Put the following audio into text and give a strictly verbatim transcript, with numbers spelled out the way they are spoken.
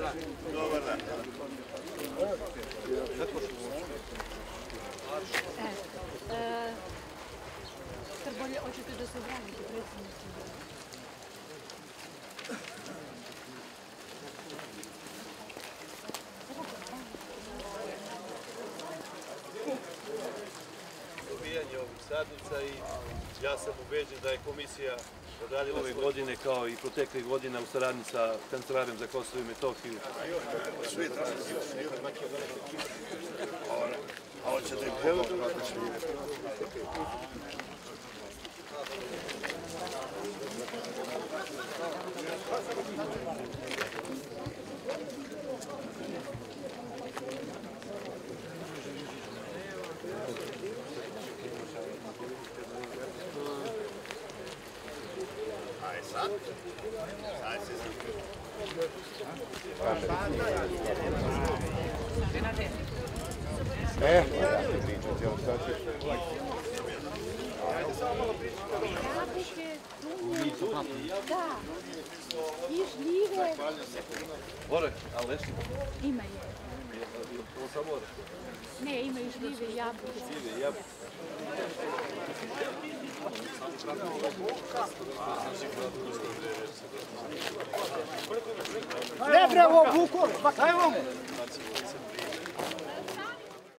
Dobar dan. Kad bolje hoćete da se branite predsjednici? Dobijanje ovih sadnica i ja sam ubeđen da je komisija odradila ove godine kao i proteklih godina u saradnji sa Kancelarijom za Kosovo i Metohiju. A hoćete im pomoći? Aj sad? Aj se E, pričati, on sad će... Da, i žljive. Oreh, ali lešnik? Ima je. To samo oreh? Ne, ima i žljive i jabuke. Žljive i jabuke. Ne bre, ovo Vukor, pa kaj vam?